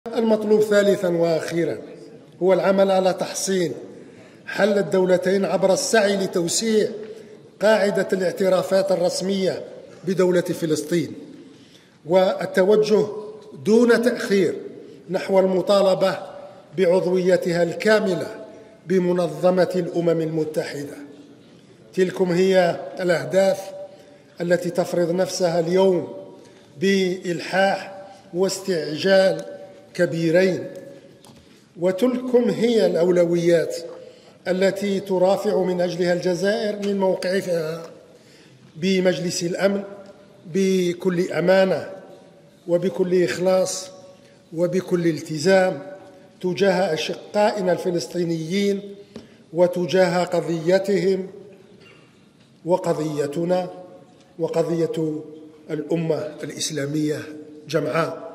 المطلوب ثالثا وأخيرا هو العمل على تحصين حل الدولتين عبر السعي لتوسيع قاعدة الاعترافات الرسمية بدولة فلسطين، والتوجه دون تأخير نحو المطالبة بعضويتها الكاملة بمنظمة الأمم المتحدة. تلكم هي الأهداف التي تفرض نفسها اليوم بإلحاح واستعجال كبيرين، وتلكم هي الأولويات التي ترافع من أجلها الجزائر من موقعها بمجلس الأمن بكل أمانة وبكل إخلاص وبكل التزام تجاه أشقائنا الفلسطينيين وتجاه قضيتهم وقضيتنا وقضية الأمة الإسلامية جمعاء.